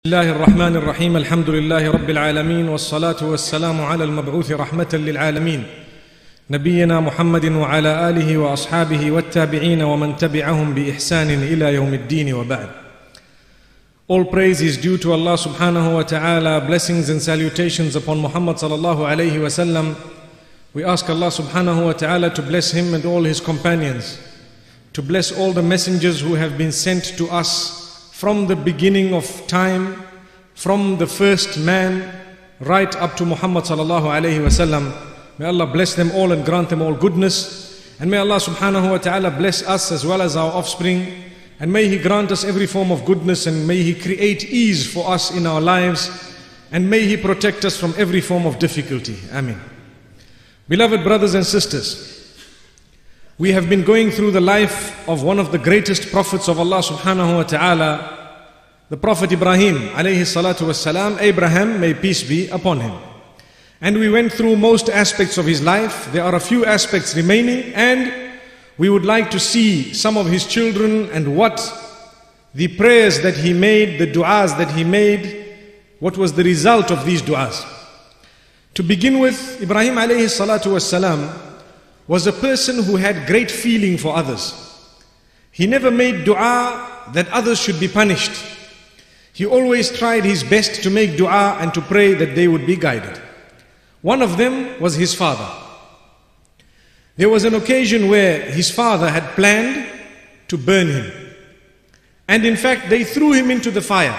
الله الرحمن الرحيم الحمد لله رب العالمين والصلاة والسلام على المبعوث رحمة للعالمين نبينا محمد وعلى آله وأصحابه والتابعين ومن تبعهم بإحسان إلى يوم الدين وبعد. All praise is due to Allah subhanahu wa ta'ala. Blessings and salutations upon Muhammad sallallahu alayhi wa sallam. We ask Allah subhanahu wa ta'ala to bless him and all his companions, to bless all the messengers who have been sent to us from the beginning of time, from the first man right up to Muhammad sallallahu alayhi wa sallam. May Allah bless them all and grant them all goodness, and may Allah subhanahu wa ta'ala bless us as well as our offspring, and may He grant us every form of goodness, and may He create ease for us in our lives, and may He protect us from every form of difficulty. Ameen. Beloved brothers and sisters, we have been going through the life of one of the greatest prophets of Allah subhanahu wa ta'ala, the Prophet Ibrahim alayhi salatu wassalam, Abraham, may peace be upon him. And we went through most aspects of his life. There are a few aspects remaining, and we would like to see some of his children and what the prayers that he made, the du'as that he made, what was the result of these du'as. To begin with, Ibrahim alayhi salatu wassalam was a person who had great feeling for others. He never made dua that others should be punished. He always tried his best to make dua and to pray that they would be guided. One of them was his father. There was an occasion where his father had planned to burn him. And in fact, they threw him into the fire.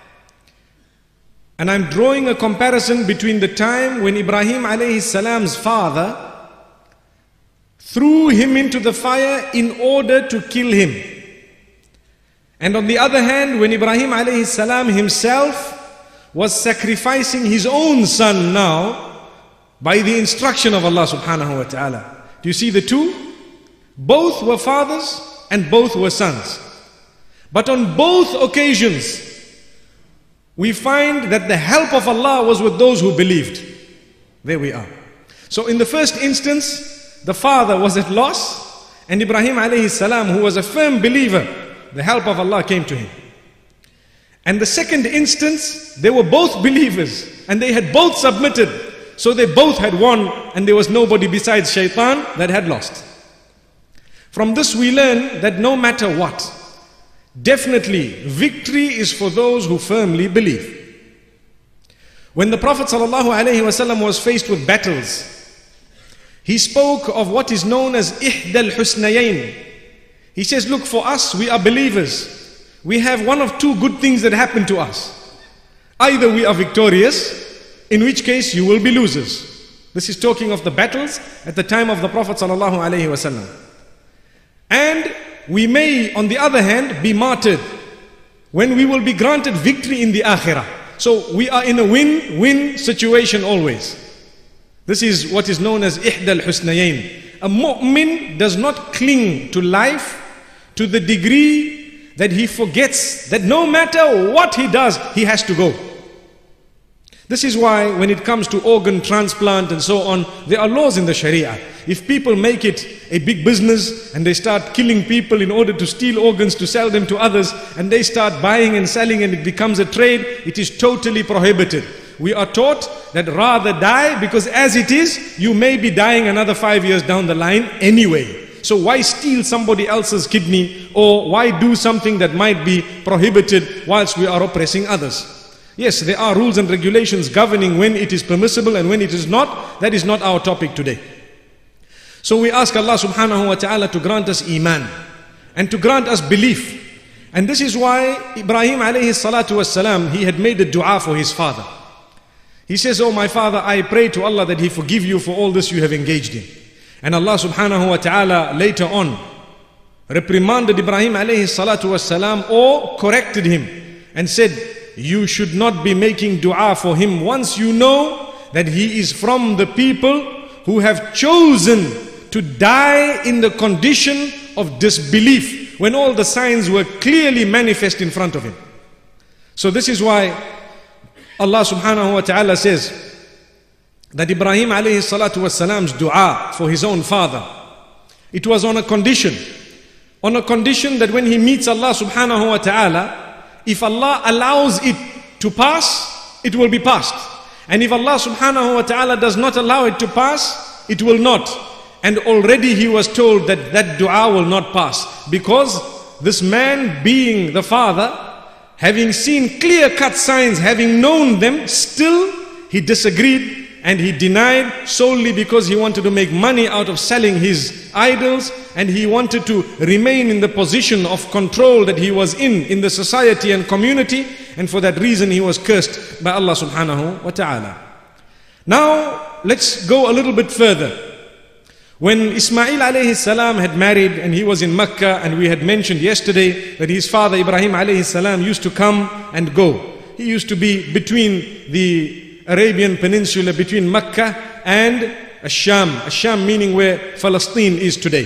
And I'm drawing a comparison between the time when Ibrahim alayhi salam's father threw him into the fire in order to kill him. And on the other hand, when Ibrahim alayhi salam himself was sacrificing his own son now by the instruction of Allah subhanahu wa ta'ala. Do you see the two? Both were fathers and both were sons. But on both occasions, we find that the help of Allah was with those who believed. There we are. So in the first instance, the father was at loss, and Ibrahim alayhi salam, who was a firm believer, the help of Allah came to him. And the second instance, they were both believers, and they had both submitted, so they both had won, and there was nobody besides shaitan that had lost. From this we learn that no matter what, definitely victory is for those who firmly believe. When the Prophet ﷺ was faced with battles, he spoke of what is known as ihdal husnayayn. He says, look, for us, we are believers. We have one of two good things that happen to us. Either we are victorious, in which case you will be losers. This is talking of the battles at the time of the Prophet ﷺ. And we may, on the other hand, be martyred, when we will be granted victory in the akhirah. So we are in a win-win situation always. This is what is known as ihdal husnayayn. A mu'min does not cling to life to the degree that he forgets that no matter what he does, he has to go. This is why when it comes to organ transplant and so on, there are laws in the Sharia. If people make it a big business and they start killing people in order to steal organs to sell them to others, and they start buying and selling and it becomes a trade, it is totally prohibited. We are taught that rather die, because as it is, you may be dying another 5 years down the line anyway. So why steal somebody else's kidney, or why do something that might be prohibited whilst we are oppressing others? Yes, there are rules and regulations governing when it is permissible and when it is not. That is not our topic today. So we ask Allah subhanahu wa ta'ala to grant us iman and to grant us belief. And this is why Ibrahim alayhi salatu wassalam, he had made a dua for his father. He says, oh my father, I pray to Allah that He forgive you for all this you have engaged in. And Allah subhanahu wa ta'ala later on reprimanded Ibrahim alayhi salatu wassalam, or corrected him and said, you should not be making dua for him once you know that he is from the people who have chosen to die in the condition of disbelief when all the signs were clearly manifest in front of him. So this is why Allah subhanahu wa ta'ala says that Ibrahim alayhi salatu wassalam's dua for his own father, it was on a condition that when he meets Allah subhanahu wa ta'ala, if Allah allows it to pass, it will be passed. And if Allah subhanahu wa ta'ala does not allow it to pass, it will not. And already he was told that that dua will not pass. Because this man, being the father, having seen clear-cut signs, having known them, still he disagreed and he denied solely because he wanted to make money out of selling his idols, and he wanted to remain in the position of control that he was in the society and community, and for that reason he was cursed by Allah subhanahu wa ta'ala. Now let's go a little bit further. When Ismail alayhi salam had married and he was in Mecca, and we had mentioned yesterday that his father Ibrahim alayhi salam used to come and go. He used to be between the Arabian Peninsula, between Mecca and Asham. Asham meaning where Palestine is today.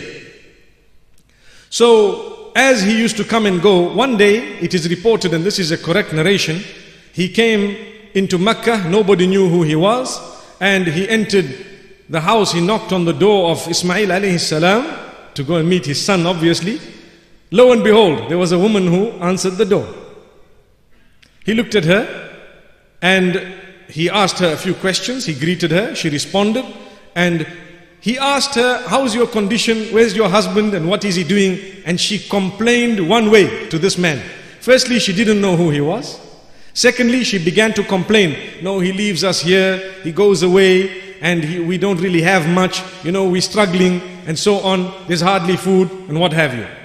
So as he used to come and go, one day it is reported, and this is a correct narration, he came into Mecca, nobody knew who he was, and he entered the house. He knocked on the door of Ismail alayhi salam to go and meet his son, obviously. Lo and behold, there was a woman who answered the door. He looked at her and he asked her a few questions. He greeted her, she responded, and he asked her, how's your condition, where's your husband, and what is he doing? And she complained one way to this man. Firstly, she didn't know who he was. Secondly, she began to complain, no, he leaves us here, he goes away, and we don't really have much, we're struggling, and so on, there's hardly food, and what have you.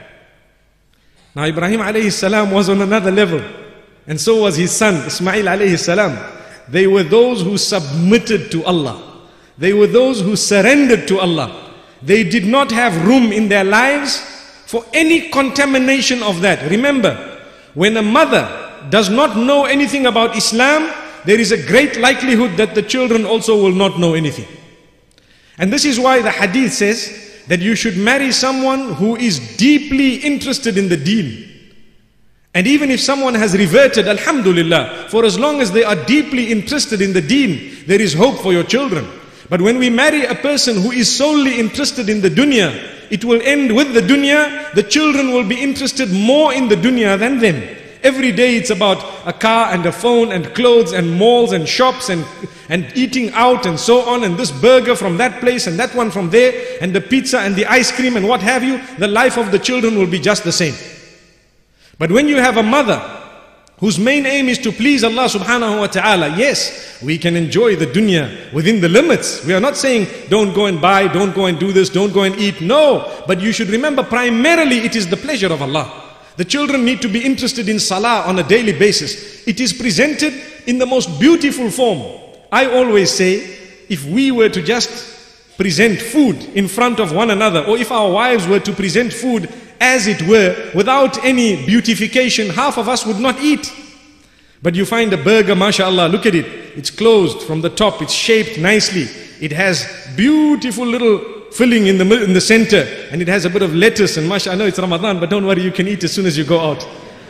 Now Ibrahim alayhi salam was on another level, and so was his son Ismail alayhi salam. They were those who submitted to Allah. They were those who surrendered to Allah. They did not have room in their lives for any contamination of that. Remember, when a mother does not know anything about Islam, there is a great likelihood that the children also will not know anything. And this is why the hadith says that you should marry someone who is deeply interested in the deen. And even if someone has reverted, alhamdulillah, for as long as they are deeply interested in the deen, there is hope for your children. But when we marry a person who is solely interested in the dunya, it will end with the dunya. The children will be interested more in the dunya than them. Every day it's about a car and a phone and clothes and malls and shops and eating out and so on, and this burger from that place and that one from there, and the pizza and the ice cream and what have you. The life of the children will be just the same. But when you have a mother whose main aim is to please Allah subhanahu wa ta'ala, yes, we can enjoy the dunya within the limits. We are not saying don't go and buy, don't go and do this, don't go and eat. No, but you should remember primarily it is the pleasure of Allah. The children need to be interested in salah on a daily basis. It is presented in the most beautiful form. I always say, if we were to just present food in front of one another, or if our wives were to present food as it were, without any beautification, half of us would not eat. But you find a burger, mashallah, look at it. It's closed from the top, it's shaped nicely. It has beautiful little filling in the center, and it has a bit of lettuce, and mashallah, I know it's Ramadan, but don't worry, you can eat as soon as you go out.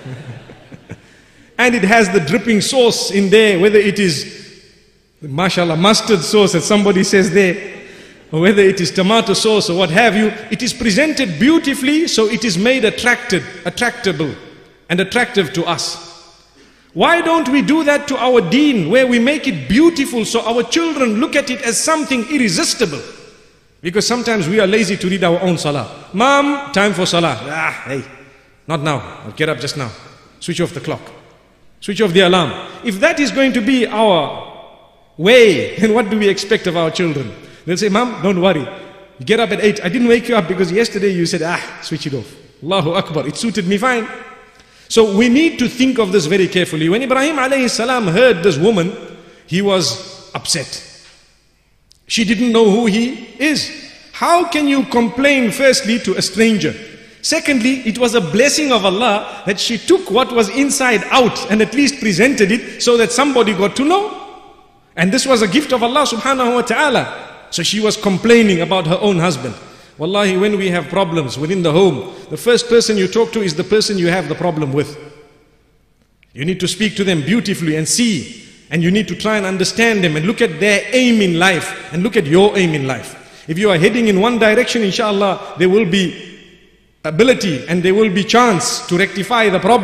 And it has the dripping sauce in there, whether it is, mashallah, mustard sauce, as somebody says there, or whether it is tomato sauce or what have you. It is presented beautifully, so it is made attractable and attractive to us. Why don't we do that to our deen, where we make it beautiful so our children look at it as something irresistible? Because sometimes we are lazy to read our own salah. Mom, time for salah. Hey, not now. I'll get up just now. Switch off the clock. Switch off the alarm. If that is going to be our way, then what do we expect of our children? They'll say, Mom, don't worry. You get up at 8. I didn't wake you up because yesterday you said, switch it off. Allahu Akbar. It suited me fine. So we need to think of this very carefully. When Ibrahim alayhi salam heard this woman, he was upset. She didn't know who he is. How can you complain firstly to a stranger? Secondly, it was a blessing of Allah that she took what was inside out and at least presented it so that somebody got to know. And this was a gift of Allah subhanahu wa ta'ala. So she was complaining about her own husband. Wallahi, when we have problems within the home, the first person you talk to is the person you have the problem with. You need to speak to them beautifully and see. And you need to try and understand them and look at their aim in life and look at your aim in life. If you are heading in one direction, inshallah, there will be ability and there will be chance to rectify the problem.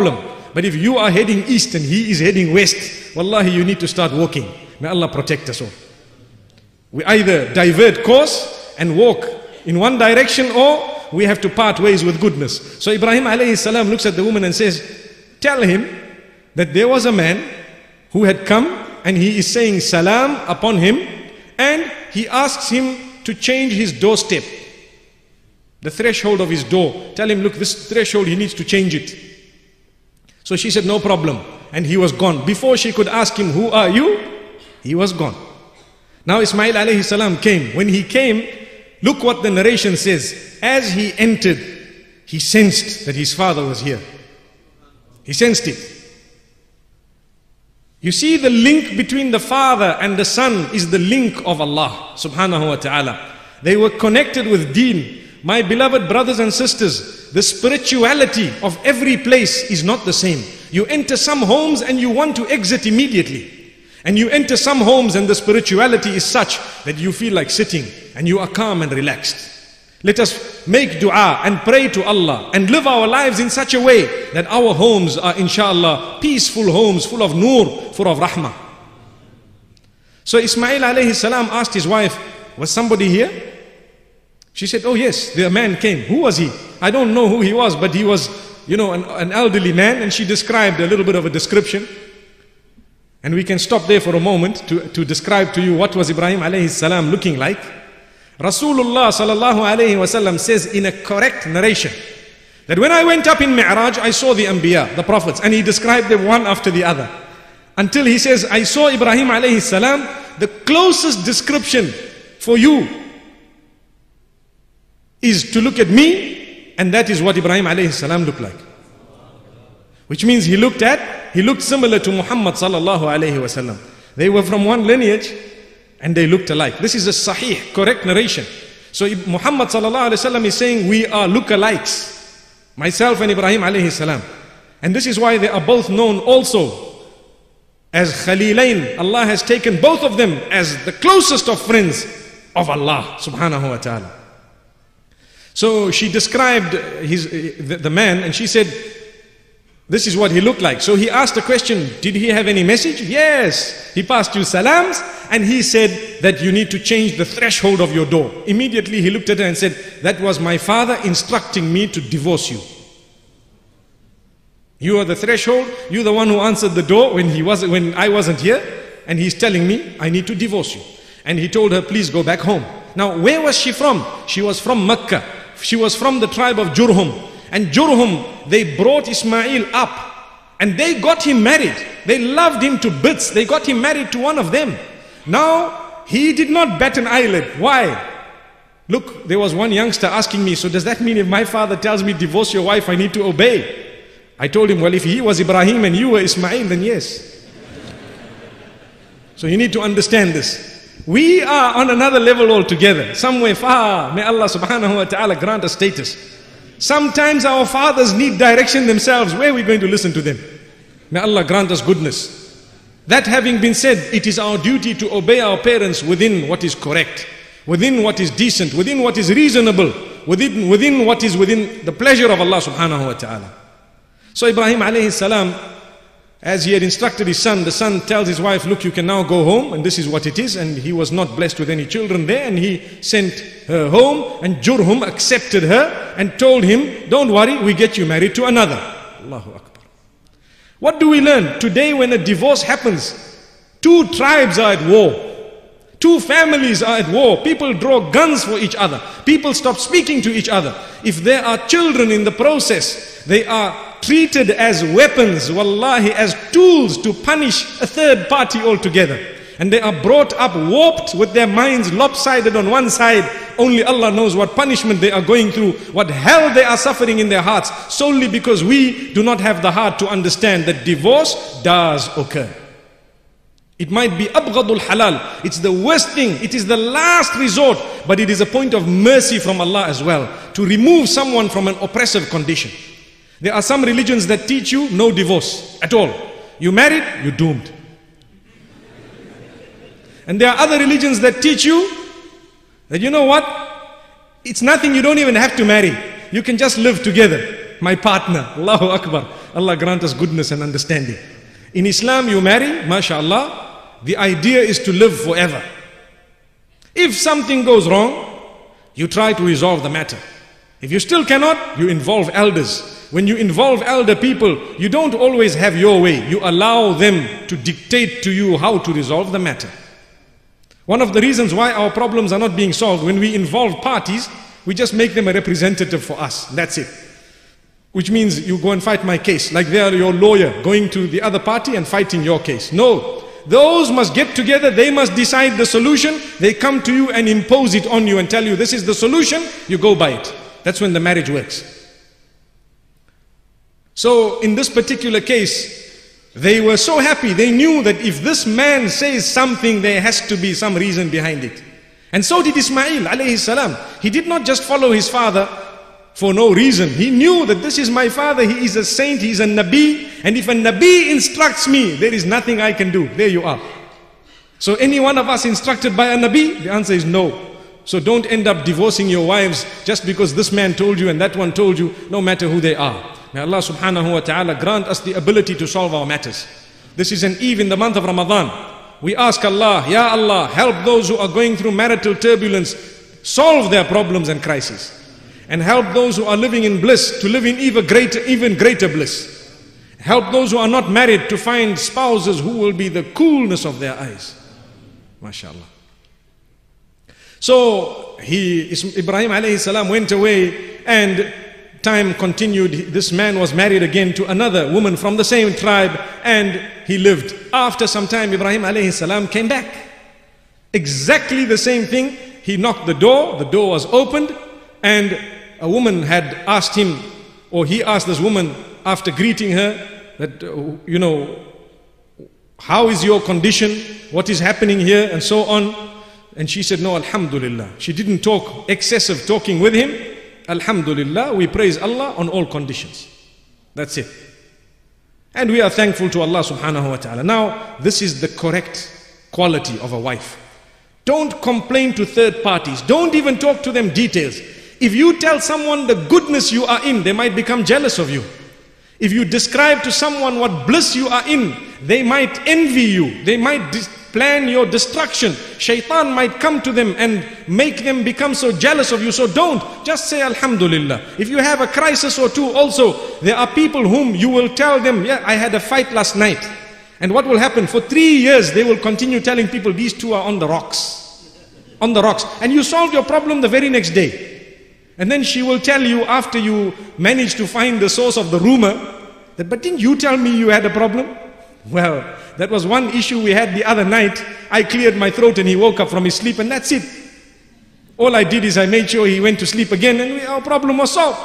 But if you are heading east and he is heading west, wallahi, you need to start walking. May Allah protect us all. We either divert course and walk in one direction, or we have to part ways with goodness. So Ibrahim alayhi salam looks at the woman and says, tell him that there was a man who had come and he is saying salam upon him, and he asks him to change his doorstep, the threshold of his door. Tell him, look, this threshold, he needs to change it. So she said, no problem. And he was gone. Before she could ask him, who are you? He was gone. Now Ismail alayhi salam came. When he came, look what the narration says. As he entered, he sensed that his father was here. He sensed it. You see, the link between the father and the son is the link of Allah subhanahu wa ta'ala. They were connected with deen. My beloved brothers and sisters, the spirituality of every place is not the same. You enter some homes and you want to exit immediately. And you enter some homes and the spirituality is such that you feel like sitting and you are calm and relaxed. Let us make dua and pray to Allah and live our lives in such a way that our homes are, inshallah, peaceful homes full of nur, full of rahmah. So Ismail alayhi salam asked his wife, was somebody here? She said, oh yes, the man came. Who was he? I don't know who he was, but he was, an elderly man. And she described a little bit of a description. And we can stop there for a moment to describe to you what was Ibrahim alayhi salam looking like. Rasulullah sallallahu alayhi wasallam says in a correct narration that when I went up in Mi'raj, I saw the Anbiya, the prophets, and he described them one after the other. Until he says, I saw Ibrahim alayhi salam, the closest description for you is to look at me, and that is what Ibrahim alayhi salam looked like. Which means he looked similar to Muhammad sallallahu alayhi wasallam. They were from one lineage and they looked alike. This is a sahih, correct narration. So Muhammad sallallahu alayhi wasallam is saying we are lookalikes, myself and Ibrahim alayhi salam. And this is why they are both known also as Khalilain. Allah has taken both of them as the closest of friends of Allah subhanahu wa ta'ala. So she described the man and she said, this is what he looked like. So he asked the question, did he have any message? Yes. He passed you salams and he said that you need to change the threshold of your door. Immediately he looked at her and said, that was my father instructing me to divorce you. You are the threshold, you're the one who answered the door when I wasn't here, and he's telling me I need to divorce you. And he told her, please go back home. Now where was she from? She was from Mecca. She was from the tribe of Jurhum. And Jurhum, they brought Ismail up and they got him married. They loved him to bits. They got him married to one of them. Now, he did not bat an eyelid. Why? Look, there was one youngster asking me, so does that mean if my father tells me divorce your wife, I need to obey? I told him, well, if he was Ibrahim and you were Ismail, then yes. So you need to understand this. We are on another level altogether. Somewhere far. May Allah subhanahu wa ta'ala grant us status. Sometimes our fathers need direction themselves. Where are we going to listen to them? May Allah grant us goodness. That having been said, it is our duty to obey our parents within what is correct, within what is decent, within what is reasonable, within what is within the pleasure of Allah subhanahu wa ta'ala. So Ibrahim alayhi salam, as he had instructed his son, the son tells his wife, look, you can now go home, and this is what it is. And he was not blessed with any children there, and he sent her home, and Jurhum accepted her and told him, don't worry, we get you married to another. Allahu Akbar. What do we learn? Today when a divorce happens, two tribes are at war. Two families are at war. People draw guns for each other. People stop speaking to each other. If there are children in the process, they are treated as weapons, wallahi, as tools to punish a third party altogether. And they are brought up warped with their minds lopsided on one side. Only Allah knows what punishment they are going through, what hell they are suffering in their hearts, solely because we do not have the heart to understand that divorce does occur. It might be abghadul halal. It's the worst thing. It is the last resort. But it is a point of mercy from Allah as well, to remove someone from an oppressive condition. There are some religions that teach you no divorce at all. You married, you're doomed. And there are other religions that teach you that, you know what? It's nothing, you don't even have to marry. You can just live together. My partner, Allahu Akbar. Allah grant us goodness and understanding. In Islam, you marry, mashallah, the idea is to live forever. If something goes wrong, you try to resolve the matter. If you still cannot, you involve elders. When you involve elder people, you don't always have your way. You allow them to dictate to you how to resolve the matter. One of the reasons why our problems are not being solved, when we involve parties, we just make them a representative for us. That's it. Which means you go and fight my case, like they are your lawyer going to the other party and fighting your case. No, those must get together, they must decide the solution. They come to you and impose it on you and tell you this is the solution, you go by it. That's when the marriage works. So in this particular case, they were so happy. They knew that if this man says something, there has to be some reason behind it. And so did Ismail alayhi salam. He did not just follow his father for no reason. He knew that this is my father, he is a saint, he is a Nabi, and if a Nabi instructs me, there is nothing I can do. There you are. So any one of us instructed by a Nabi? The answer is no. So don't end up divorcing your wives just because this man told you and that one told you, no matter who they are. May Allah subhanahu wa ta'ala grant us the ability to solve our matters. This is an eve in the month of Ramadan. We ask Allah, Ya Allah, help those who are going through marital turbulence, solve their problems and crises. And help those who are living in bliss to live in even greater bliss. Help those who are not married to find spouses who will be the coolness of their eyes. MashaAllah. So Ibrahim alayhi salam went away and time continued. This man was married again to another woman from the same tribe and he lived. After some time, Ibrahim alayhi salam came back. Exactly the same thing. He knocked the door was opened, and a woman had asked him, or he asked this woman after greeting her that, how is your condition? What is happening here? And so on. And she said, no, alhamdulillah. She didn't talk excessive talking with him. Alhamdulillah, we praise Allah on all conditions. That's it. And we are thankful to Allah subhanahu wa ta'ala. Now, this is the correct quality of a wife. Don't complain to third parties. Don't even talk to them details. If you tell someone the goodness you are in, they might become jealous of you. If you describe to someone what bliss you are in, they might envy you. They might plan your destruction. Shaitan might come to them and make them become so jealous of you. So don't. Just say alhamdulillah. If you have a crisis or two also, there are people whom you will tell them, yeah, I had a fight last night. And what will happen? For 3 years, they will continue telling people, these two are on the rocks. On the rocks. And you solve your problem the very next day. And then she will tell you after you manage to find the source of the rumor, that, but didn't you tell me you had a problem? Well, that was one issue we had the other night. I cleared my throat and he woke up from his sleep and that's it. All I did is I made sure he went to sleep again and our problem was solved.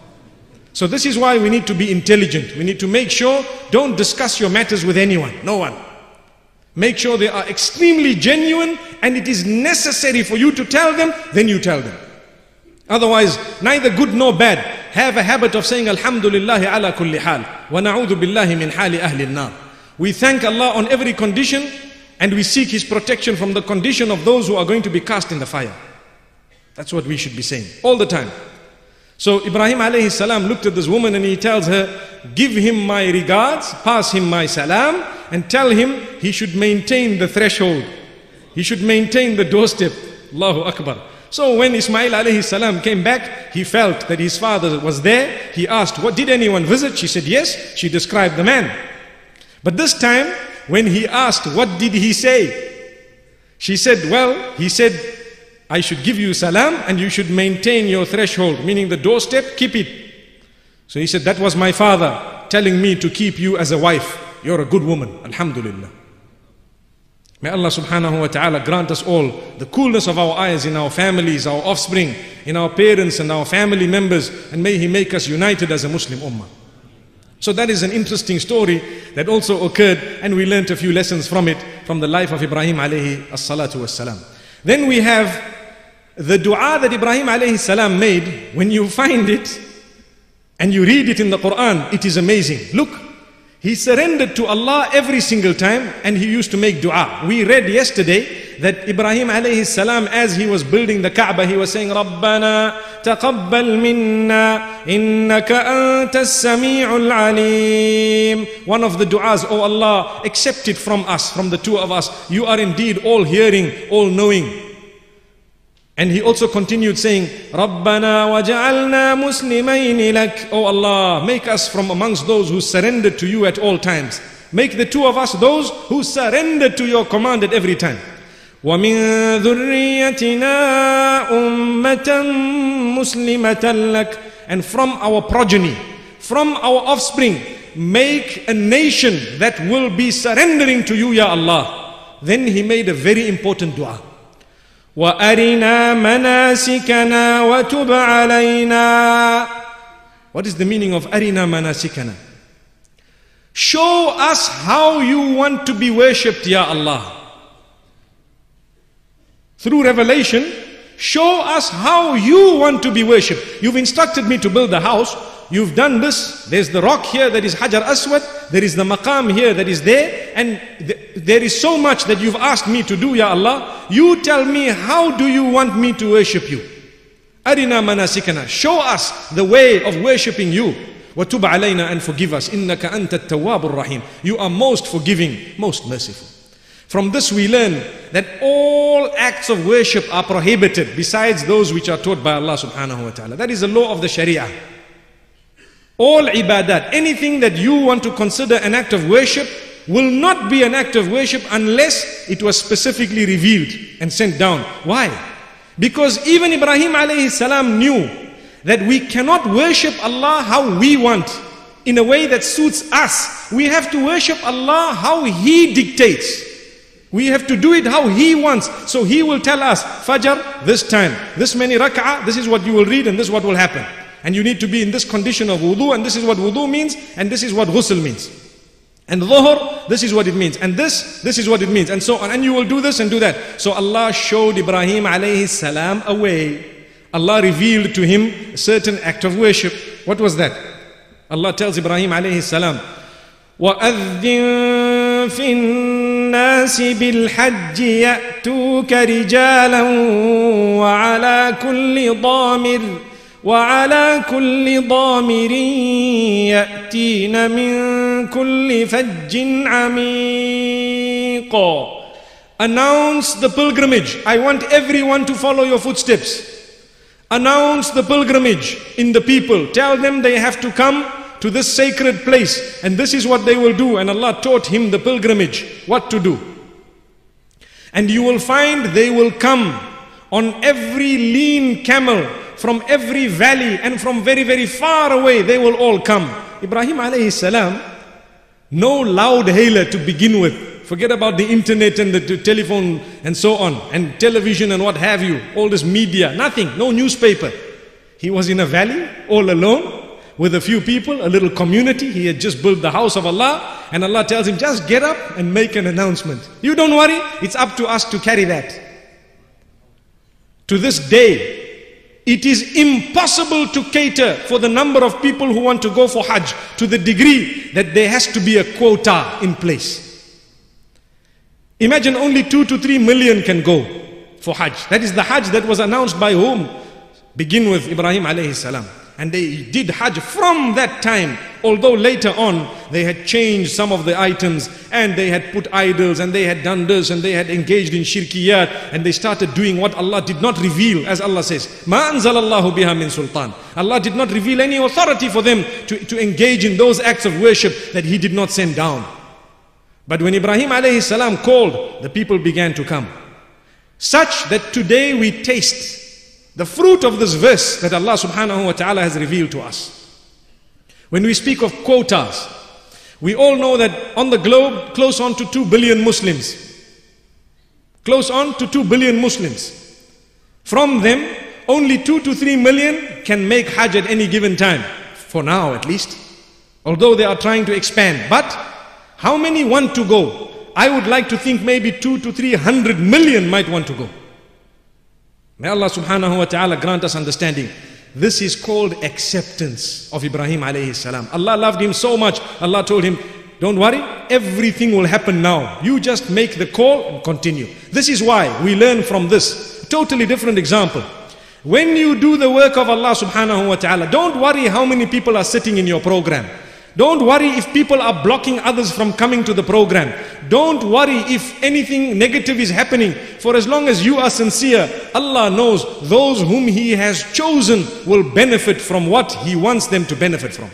So this is why we need to be intelligent. We need to make sure, don't discuss your matters with anyone, no one. Make sure they are extremely genuine and it is necessary for you to tell them, then you tell them. Otherwise, neither good nor bad. Have a habit of saying Alhamdulillahi ala kulli hal wa na'udhu billahi min hali ahli an-nar. We thank Allah on every condition and we seek His protection from the condition of those who are going to be cast in the fire. That's what we should be saying all the time. So Ibrahim alayhi salam looked at this woman and he tells her, give him my regards, pass him my salam, and tell him he should maintain the threshold. He should maintain the doorstep. Allahu Akbar. So when Ismail alayhi salam came back, he felt that his father was there. He asked, what, did anyone visit? She said, yes. She described the man. But this time, when he asked, what did he say? She said, well, he said, I should give you salam and you should maintain your threshold, meaning the doorstep, keep it. So he said, that was my father telling me to keep you as a wife. You're a good woman. Alhamdulillah. May Allah subhanahu wa ta'ala grant us all the coolness of our eyes in our families, our offspring, in our parents and our family members, and may He make us united as a Muslim ummah. So that is an interesting story that also occurred, and we learnt a few lessons from it, from the life of Ibrahim alayhi as-salatu was-salam. Then we have the dua that Ibrahim alayhi salam made. When you find it and you read it in the Quran, it is amazing. Look, He surrendered to Allah every single time, and he used to make dua. We read yesterday that Ibrahim alayhi salam, as he was building the Kaaba, he was saying, Rabbana taqabbal minna innaka antas sami'ul alim. One of the du'as, oh Allah, accept it from us, from the two of us. You are indeed all hearing, all knowing. And he also continued saying, Rabbana waja'alna muslimayni lak. Oh Allah, make us from amongst those who surrendered to you at all times. Make the two of us those who surrendered to your command at every time. وَمِن ذُرِّيَّتِنَا أُمَّةً مُسْلِمَةً لَكَ. And from our progeny, from our offspring, make a nation that will be surrendering to you, Ya Allah. Then he made a very important dua. وَأَرِنَا مَنَاسِكَنَا وَتُبْ عَلَيْنَا. What is the meaning of أَرِنَا مَنَاسِكَنَا? Show us how you want to be worshipped, Ya Allah. Through revelation, show us how you want to be worshipped. You've instructed me to build a house. You've done this. There's the rock here that is Hajar Aswad. There is the maqam here that is there. And there is so much that you've asked me to do, Ya Allah. You tell me, how do you want me to worship you? Arina manasikana. Show us the way of worshipping you. وَتُبْ عَلَيْنَا, and forgive us. إِنَّكَ أَنْتَ التَّوَّابُ الرَّحِيمُ. You are most forgiving, most merciful. From this we learn that all acts of worship are prohibited besides those which are taught by Allah subhanahu wa ta'ala. That is the law of the Sharia. All ibadat, anything that you want to consider an act of worship, will not be an act of worship unless it was specifically revealed and sent down. Why? Because even Ibrahim alayhi salam knew that we cannot worship Allah how we want, in a way that suits us. We have to worship Allah how He dictates. We have to do it how He wants. So He will tell us, Fajr, this time, this many rak'ah, this is what you will read and this is what will happen. And you need to be in this condition of wudu, and this is what wudu means, and this is what ghusl means. And dhuhr, this is what it means. And this is what it means. And so on. And you will do this and do that. So Allah showed Ibrahim alayhi salam a way. Allah revealed to him a certain act of worship. What was that? Allah tells Ibrahim alayhi salam, وَأَذِّن فِي النَّاسِ بِالْحَجِّ يَأْتُوكَ رِجَالًا وَعَلَى كُلِّ ضَامِرٍ يَأْتِينَ مِنْ كُلِّ فَجٍّ عَمِيقٍ. Announce the pilgrimage. I want everyone to follow your footsteps. Announce the pilgrimage in the people. Tell them they have to come to this sacred place, and this is what they will do. And Allah taught him the pilgrimage, what to do. And you will find they will come on every lean camel, from every valley, and from very, very far away, they will all come. Ibrahim alayhi salam, no loud hailer to begin with. Forget about the internet and the telephone and so on, and television and what have you, all this media, nothing, no newspaper. He was in a valley, all alone, with a few people, a little community. He had just built the house of Allah, and Allah tells him, just get up and make an announcement. You don't worry, it's up to us to carry that. To this day, it is impossible to cater for the number of people who want to go for Hajj, to the degree that there has to be a quota in place. Imagine only 2 to 3 million can go for Hajj. That is the Hajj that was announced by whom? Begin with Ibrahim alayhi salam. And they did Hajj from that time, although later on they had changed some of the items, and they had put idols, and they had done this, and they had engaged in shirkiyat, and they started doing what Allah did not reveal, as Allah says, مَا أَنزَلَ اللَّهُ بِهَا مِن سُلْطَانٍ. Allah did not reveal any authority for them to engage in those acts of worship that He did not send down. But when Ibrahim alayhi salam called, the people began to come. Such that today we taste the fruit of this verse that Allah subhanahu wa ta'ala has revealed to us. When we speak of quotas, we all know that on the globe, close on to 2 billion Muslims. Close on to 2 billion Muslims. From them, only 2 to 3 million can make Hajj at any given time. For now at least. Although they are trying to expand. But how many want to go? I would like to think maybe 200 to 300 million might want to go. May Allah subhanahu wa ta'ala grant us understanding. This is called acceptance of Ibrahim alayhi salam. Allah loved him so much. Allah told him, Don't worry, everything will happen now. You just make the call and continue. This is why we learn from this. Totally different example. When you do the work of Allah subhanahu wa ta'ala, don't worry how many people are sitting in your program. Don't worry if people are blocking others from coming to the program. Don't worry if anything negative is happening. For as long as you are sincere, Allah knows those whom He has chosen will benefit from what He wants them to benefit from.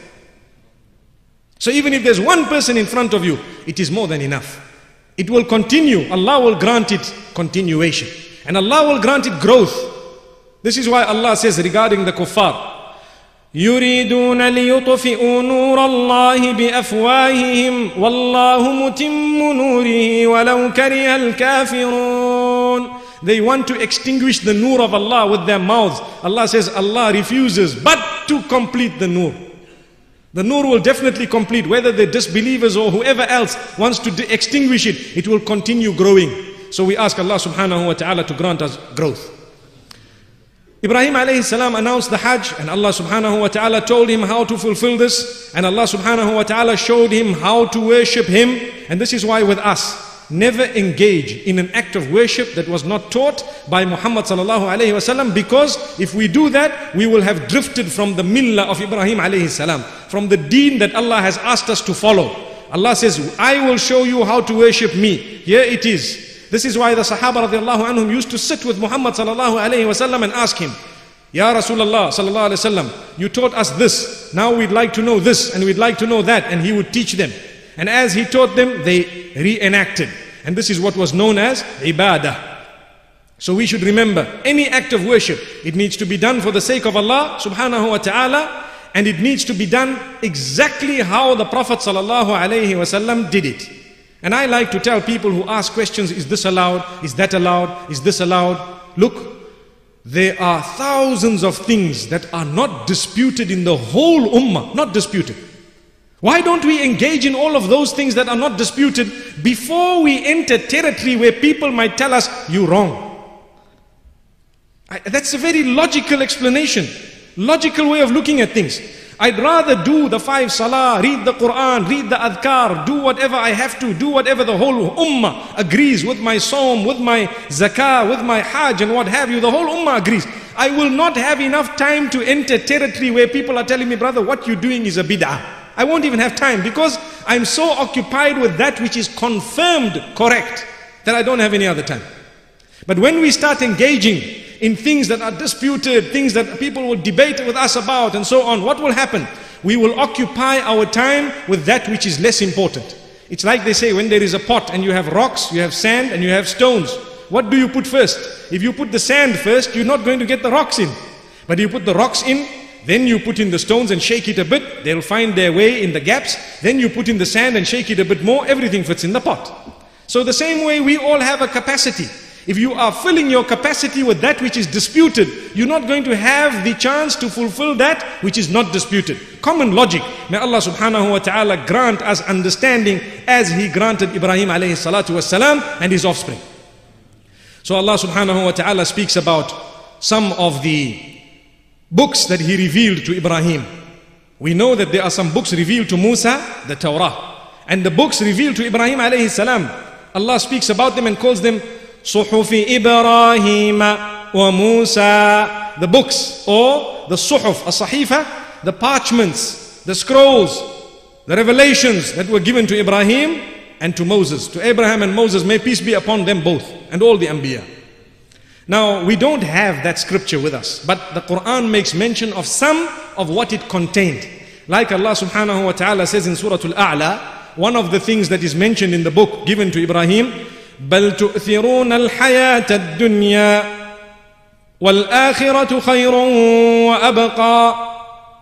So even if there's one person in front of you, it is more than enough. It will continue. Allah will grant it continuation. And Allah will grant it growth. This is why Allah says regarding the kuffar, يريدون ليطفئوا نور الله بأفواههم والله متم نوره ولو كره الكافرون. They want to extinguish the nur of Allah with their mouths. Allah says Allah refuses but to complete the nur. The nur will definitely complete, whether the disbelievers or whoever else wants to extinguish it, it will continue growing. So we ask Allah subhanahu wa ta'ala to grant us growth. Ibrahim alayhi salam announced the Hajj, and Allah subhanahu wa ta'ala told him how to fulfill this, and Allah subhanahu wa ta'ala showed him how to worship Him. And this is why with us, never engage in an act of worship that was not taught by Muhammad sallallahu alayhi wa sallam, because if we do that, we will have drifted from the millah of Ibrahim alayhi salam, from the deen that Allah has asked us to follow. Allah says, I will show you how to worship me. Here it is. This is why the Sahaba radiallahu anhum used to sit with Muhammad sallallahu alayhi wasallam and ask him, Ya Rasulullah sallallahu alayhi wasallam, you taught us this, now we'd like to know this and we'd like to know that, and he would teach them. And as he taught them, they reenacted. And this is what was known as ibadah. So we should remember, any act of worship, it needs to be done for the sake of Allah subhanahu wa ta'ala, and it needs to be done exactly how the Prophet sallallahu alayhi wasallam did it. And I like to tell people who ask questions, is this allowed? Is that allowed? Is this allowed? Look, there are thousands of things that are not disputed in the whole ummah, not disputed. Why don't we engage in all of those things that are not disputed before we enter territory where people might tell us, you're wrong? That's a very logical explanation, logical way of looking at things. I'd rather do the 5 salah, read the Quran, read the adhkar, do whatever I have to, do whatever the whole ummah agrees with my psalm, with my zakah, with my hajj and what have you. The whole ummah agrees. I will not have enough time to enter territory where people are telling me, brother, what you're doing is a bid'ah. I won't even have time because I'm so occupied with that which is confirmed correct that I don't have any other time. But when we start engaging in things that are disputed, things that people will debate with us about and so on, what will happen? We will occupy our time with that which is less important. It's like they say, when there is a pot and you have rocks, you have sand and you have stones, what do you put first? If you put the sand first, you're not going to get the rocks in. But you put the rocks in, then you put in the stones and shake it a bit, they'll find their way in the gaps. Then you put in the sand and shake it a bit more, everything fits in the pot. So the same way we all have a capacity. If you are filling your capacity with that which is disputed, you're not going to have the chance to fulfill that which is not disputed. Common logic. May Allah subhanahu wa ta'ala grant us understanding as He granted Ibrahim alayhi salatu wassalam and his offspring. So Allah subhanahu wa ta'ala speaks about some of the books that He revealed to Ibrahim. We know that there are some books revealed to Musa, the Torah. And the books revealed to Ibrahim alayhi salam, Allah speaks about them and calls them صحف إبراهيم وموسى, the books, or the suhuf, as-sahifa, the parchments, the scrolls, the revelations that were given to Ibrahim and to Moses, to Abraham and Moses, may peace be upon them both and all the Anbiya. Now we don't have that scripture with us, but the Quran makes mention of some of what it contained. Like Allah subhanahu wa ta'ala says in Surah Al-A'la, one of the things that is mentioned in the book given to Ibrahim, بل تؤثرون الحياة الدنيا والآخرة خير وأبقى.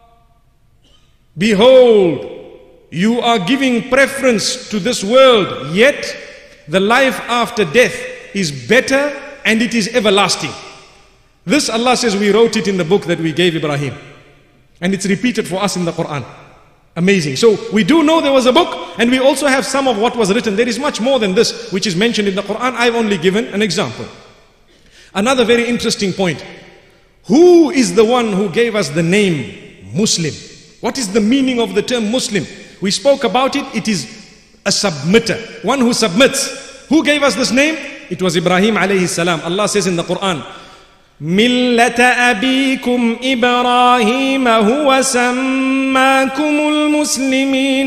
Behold, you are giving preference to this world, yet the life after death is better and it is everlasting. This Allah says we wrote it in the book that we gave Ibrahim, and it's repeated for us in the Quran. Amazing. So we do know there was a book, and we also have some of what was written. There is much more than this which is mentioned in the Quran. I've only given an example. Another very interesting point. Who is the one who gave us the name Muslim? What is the meaning of the term Muslim? We spoke about it. It is a submitter, one who submits. Who gave us this name? It was Ibrahim alayhi salam. Allah says in the Quran, مِلَّةَ أَبِيكُمْ إِبْرَاهِيمَ هُوَ سَمَّاكُمُ الْمُسْلِمِينَ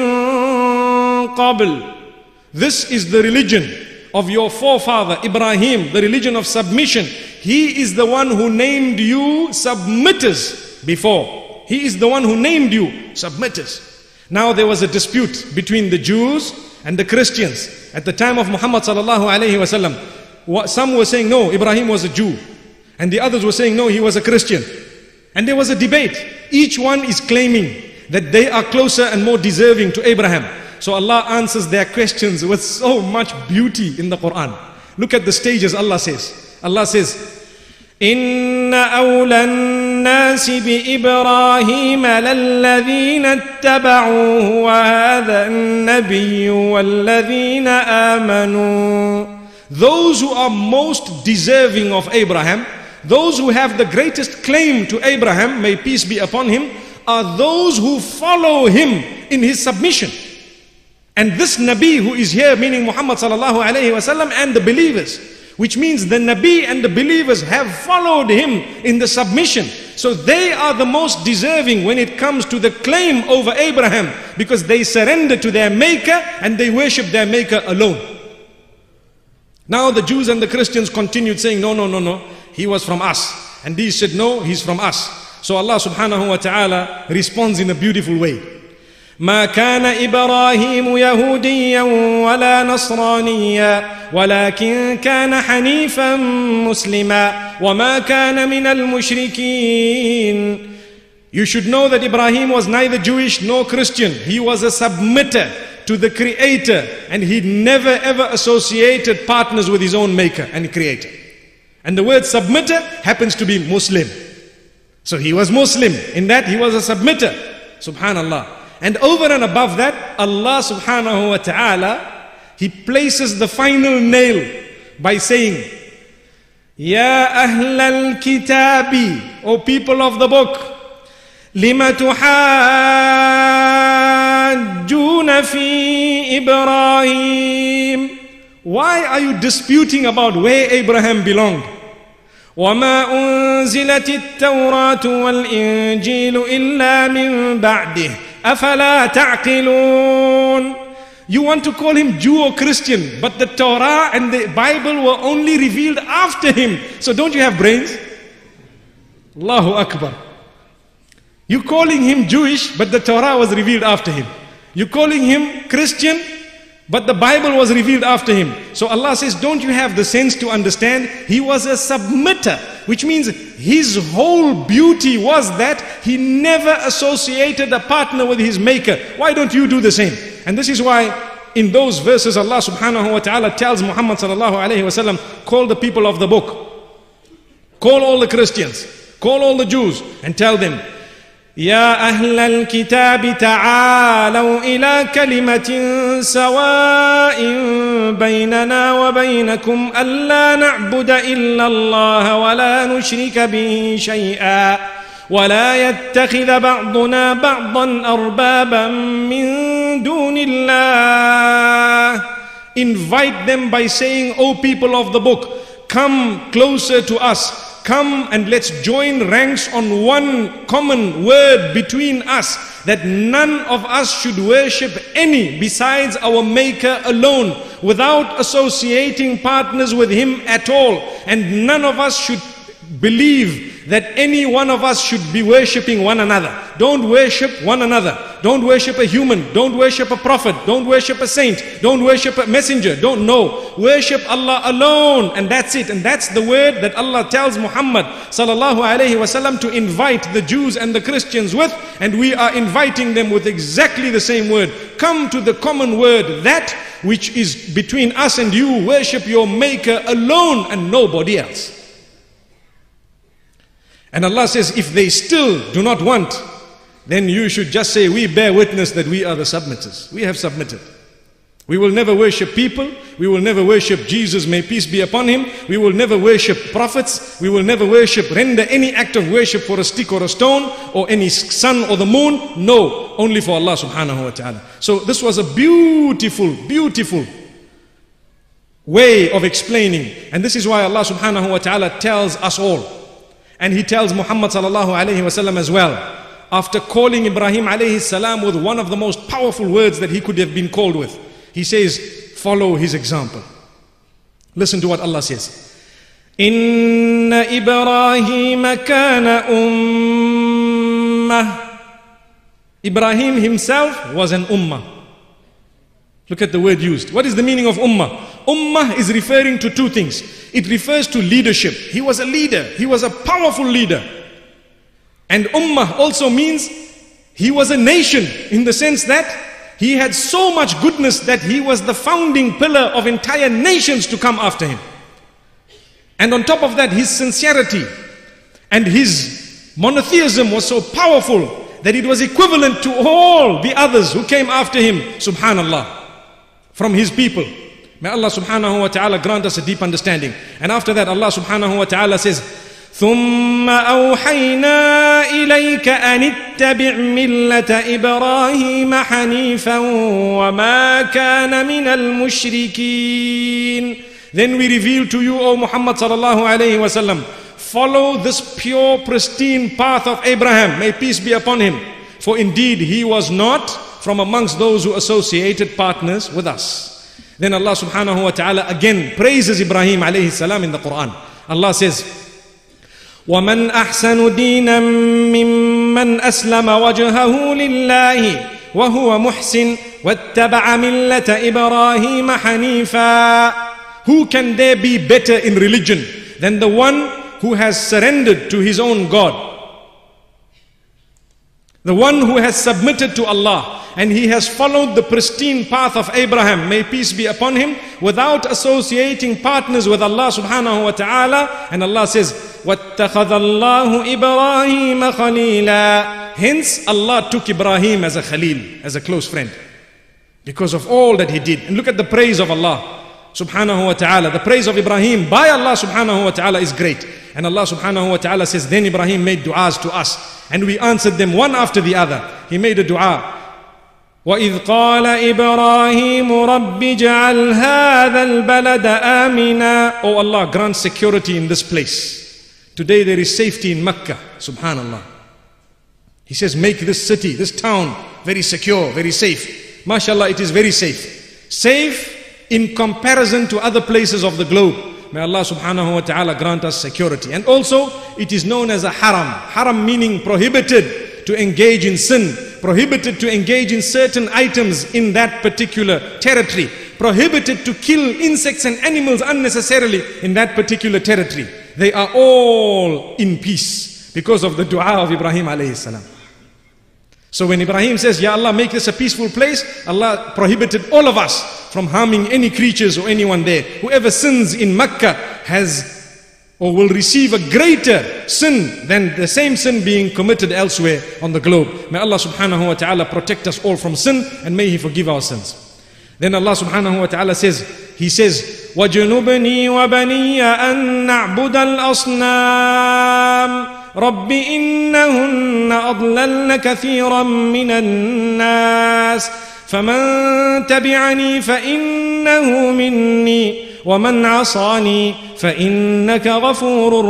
مِنْ قَبْلِ. This is the religion of your forefather Ibrahim, the religion of submission. He is the one who named you submitters before. He is the one who named you submitters. Now there was a dispute between the Jews and the Christians at the time of Muhammad sallallahu alaihi wasallam. Some were saying no, Ibrahim was a Jew, and the others were saying no, he was a Christian. And there was a debate. Each one is claiming that they are closer and more deserving to Abraham. So Allah answers their questions with so much beauty in the Quran. Look at the stages Allah says. Allah says, إِنَّ أَوْلَى النَّاسِ بِإِبْرَاهِيمَ لَلَّذِينَ اتَّبَعُوهُ وَهَذَا النَّبِيُّ وَالَّذِينَ آمَنُوا. Those who are most deserving of Abraham, those who have the greatest claim to Abraham, may peace be upon him, are those who follow him in his submission. And this Nabi who is here, meaning Muhammad sallallahu alayhi wasallam, and the believers, which means the Nabi and the believers have followed him in the submission. So they are the most deserving when it comes to the claim over Abraham, because they surrender to their maker and they worship their maker alone. Now the Jews and the Christians continued saying, no, no, no, no, he was from us. And these said, no, he's from us. So Allah subhanahu wa ta'ala responds in a beautiful way. ما كان إبراهيم يهوديا ولا نصرانيا ولكن كان حنيفا مسلما وما كان من المشركين. You should know that Ibrahim was neither Jewish nor Christian. He was a submitter to the Creator, and he never ever associated partners with his own maker and creator. And the word submitter happens to be Muslim. So he was Muslim, in that he was a submitter. Subhanallah. And over and above that, Allah subhanahu wa ta'ala, He places the final nail by saying, Ya Ahl al-Kitabi, O people of the book, Lima tuhajjuna fi Ibrahim. Why are you disputing about where Abraham belonged? وَمَا أُنزِلَتِ التَّوْرَاةُ وَالْإِنْجِيلُ إِلَّا مِنْ بَعْدِهِ أَفَلَا تَعْقِلُونَ. You want to call him Jew or Christian, but the Torah and the Bible were only revealed after him. So don't you have brains? Allahu Akbar. You calling him Jewish, but the Torah was revealed after him. You calling him Christian, but the Bible was revealed after him. So Allah says, don't you have the sense to understand? He was a submitter, which means his whole beauty was that he never associated a partner with his maker. Why don't you do the same? And this is why in those verses Allah subhanahu wa ta'ala tells Muhammad sallallahu alayhi wa sallam, call the people of the book, call all the Christians, call all the Jews, and tell them, يا أهل الكتاب تعالوا إلى كلمة سواء بيننا وبينكم ألا نعبد إلا الله ولا نشرك به شيئا ولا يتخذ بعضنا بعضا أربابا من دون الله. Invite them by saying, O people of the book, come closer to us. Come and let's join ranks on one common word between us, that none of us should worship any besides our Maker alone, without associating partners with Him at all. And none of us should believe that any one of us should be worshipping one another. Don't worship one another. Don't worship a human. Don't worship a prophet. Don't worship a saint. Don't worship a messenger. Don't know. Worship Allah alone, and that's it. And that's the word that Allah tells Muhammad sallallahu alayhi wasallam to invite the Jews and the Christians with, and we are inviting them with exactly the same word. Come to the common word, that which is between us and you. Worship your Maker alone and nobody else. And Allah says, if they still do not want, then you should just say, we bear witness that we are the submitters. We have submitted. We will never worship people. We will never worship Jesus, may peace be upon him. We will never worship prophets. We will never render any act of worship for a stick or a stone or any sun or the moon. No, only for Allah subhanahu wa ta'ala. So this was a beautiful, beautiful way of explaining. And this is why Allah subhanahu wa ta'ala tells us all. And he tells Muhammad sallallahu alayhi wa sallam as well. After calling Ibrahim alayhi salam with one of the most powerful words that he could have been called with. He says, follow his example. Listen to what Allah says. Inna Ibrahim kana ummah. Ibrahim himself was an ummah. Look at the word used. What is the meaning of ummah? Ummah is referring to two things. It refers to leadership. He was a leader. He was a powerful leader. And ummah also means he was a nation, in the sense that he had so much goodness that he was the founding pillar of entire nations to come after him. And on top of that, his sincerity and his monotheism was so powerful that it was equivalent to all the others who came after him, subhanallah, from his people. May Allah subhanahu wa ta'ala grant us a deep understanding. And after that, Allah subhanahu wa ta'ala says, ثم أوحينا إليك أن اتبع ملة إبراهيم حنيفا وما كان من المشركين. Then we reveal to you, O Muhammad sallallahu alayhi wa sallam, follow this pure, pristine path of Abraham, may peace be upon him. For indeed he was not from amongst those who associated partners with us. Then Allah subhanahu wa ta'ala again praises Ibrahim alayhi salam in the Quran. Allah says, وَمَنْ أَحْسَنُ دِينًا مِّمَّنْ أَسْلَمَ وَجْهَهُ لِلَّهِ وَهُوَ مُحْسِنٌ وَاتَّبَعَ مِلَّةَ إِبْرَاهِيمَ حَنِيفًا. Who can there be better in religion than the one who has surrendered to his own God? The one who has submitted to Allah and he has followed the pristine path of Abraham, may peace be upon him, without associating partners with Allah subhanahu wa ta'ala. And Allah says, وَاتَّخَذَ اللَّهُ إِبْرَاهِيمَ خَلِيلًا. Hence Allah took Ibrahim as a Khalil, as a close friend, because of all that he did. And look at the praise of Allah subhanahu wa ta'ala. The praise of Ibrahim by Allah subhanahu wa ta'ala is great. And Allah subhanahu wa ta'ala says, then Ibrahim made du'as to us, and we answered them one after the other. He made a du'a. وَإِذْ قَالَ إِبْرَاهِيمُ رَبِّ جَعَلْ هَذَا الْبَلَدَ آمِنًا. Oh Allah, grant security in this place. Today there is safety in Mecca, subhanallah. He says, make this city, this town very secure, very safe. MashaAllah, it is very safe. Safe in comparison to other places of the globe. May Allah subhanahu wa ta'ala grant us security. And also, it is known as a haram. Haram meaning prohibited to engage in sin, prohibited to engage in certain items in that particular territory, prohibited to kill insects and animals unnecessarily in that particular territory. They are all in peace because of the dua of Ibrahim alayhi salam. So when Ibrahim says, Ya Allah, make this a peaceful place, Allah prohibited all of us from harming any creatures or anyone there. Whoever sins in Mecca has or will receive a greater sin than the same sin being committed elsewhere on the globe. May Allah subhanahu wa ta'ala protect us all from sin, and may He forgive our sins. Then Allah subhanahu wa ta'ala says, He says, وَجُنُبْنِي وَبَنِيَّ أَن نَعْبُدَ الْأَصْنَامِ رَبِّ إِنَّهُنَّ أَضْلَلْنَ كَثِيرًا مِّنَ النَّاسِ فَمَن تَبِعَنِي فَإِنَّهُ مِنِّي وَمَنْ عَصَانِي فَإِنَّكَ غَفُورٌ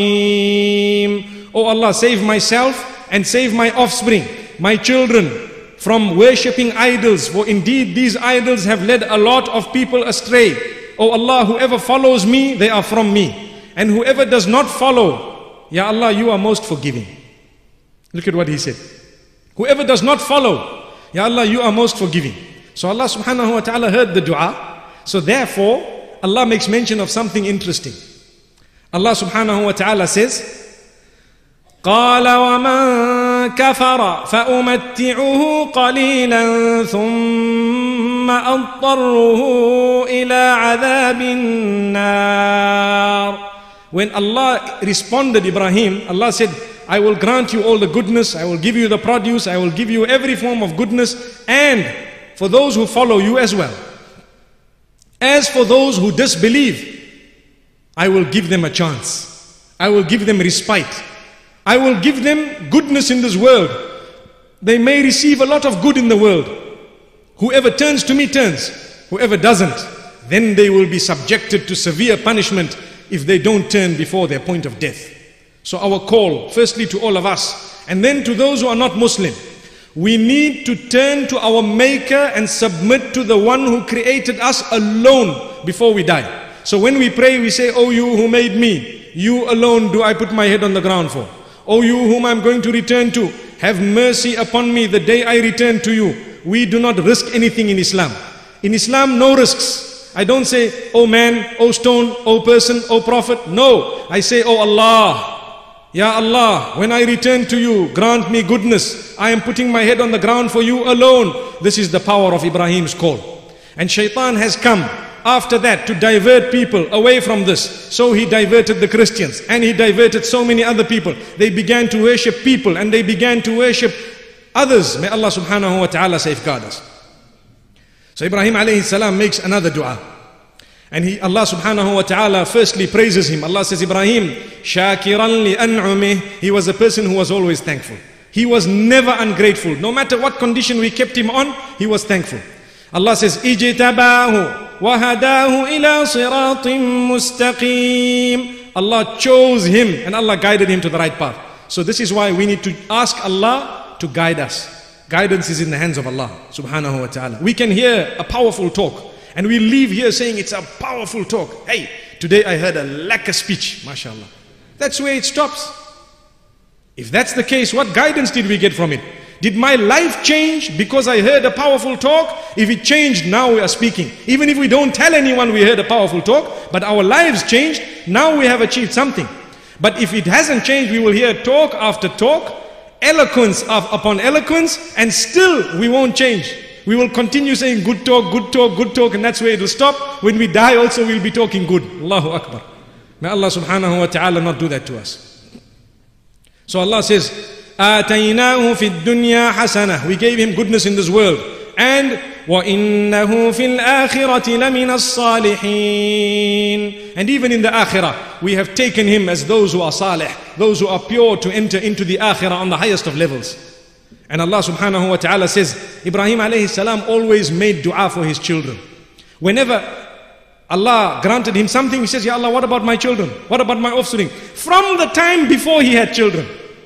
رَحِيمٌ. Oh Allah, save myself and save my offspring, my children, from worshipping idols, for indeed these idols have led a lot of people astray. Oh Allah, whoever follows me, they are from me, and whoever does not follow, Ya Allah, you are most forgiving. Look at what he said. Whoever does not follow, Ya Allah, you are most forgiving. So Allah subhanahu wa ta'ala heard the dua. So therefore, Allah makes mention of something interesting. Allah subhanahu wa ta'ala says, قَالَ وَمَن كَفَرَ فَأُمَتِّعُهُ قَلِيلًا ثُمَّ أَضْطَرُّهُ إِلَىٰ عَذَابِ النَّارِ. When Allah responded Ibrahim, Allah said, I will grant you all the goodness, I will give you the produce, I will give you every form of goodness, and for those who follow you as well. As for those who disbelieve, I will give them a chance. I will give them respite. I will give them goodness in this world. They may receive a lot of good in the world. Whoever turns to me turns. Whoever doesn't, then they will be subjected to severe punishment if they don't turn before their point of death. So our call, firstly to all of us, and then to those who are not Muslim, we need to turn to our Maker and submit to the one who created us alone before we die. So when we pray, we say, "Oh, you who made me, you alone do I put my head on the ground for. Oh, you whom I'm going to return to, have mercy upon me the day I return to you." We do not risk anything in Islam. In Islam, no risks. I don't say, "Oh man, oh stone, oh person, oh prophet." No, I say, "Oh Allah, Ya Allah, when I return to you, grant me goodness. I am putting my head on the ground for you alone." This is the power of Ibrahim's call. And Shaitan has come after that to divert people away from this. So he diverted the Christians and he diverted so many other people. They began to worship people and they began to worship others. May Allah subhanahu wa ta'ala safeguard us. So Ibrahim alayhi salam makes another dua. And Allah subhanahu wa ta'ala firstly praises him. Allah says, Ibrahim, shakiran li an'umih. He was a person who was always thankful. He was never ungrateful. No matter what condition we kept him on, he was thankful. Allah says, ijtabahu wa hadahu ila siratim mustaqim. Allah chose him and Allah guided him to the right path. So this is why we need to ask Allah to guide us. Guidance is in the hands of Allah subhanahu wa ta'ala. We can hear a powerful talk and we leave here saying it's a powerful talk. Hey, today I heard a lacquer speech, mashallah. That's where it stops. If that's the case, what guidance did we get from it? Did my life change because I heard a powerful talk? If it changed, now we are speaking. Even if we don't tell anyone we heard a powerful talk, but our lives changed, now we have achieved something. But if it hasn't changed, we will hear talk after talk, eloquence upon eloquence, and still we won't change. We will continue saying good talk, good talk, good talk, and that's where it will stop. When we die also we'll be talking good. Allahu Akbar. May Allah subhanahu wa ta'ala not do that to us. So Allah says, آتَيْنَاهُ فِي الدُّنْيَا حَسَنَةً. We gave him goodness in this world. And وَإِنَّهُ فِي الْآخِرَةِ لَمِنَ الصَّالِحِينَ. And even in the akhirah, we have taken him as those who are salih, those who are pure to enter into the akhirah on the highest of levels. And Allah subhanahu wa ta'ala says, Ibrahim alayhi salam always made dua for his children. Whenever Allah granted him something, he says, Ya Allah, what about my children? What about my offspring? From the time before he had children.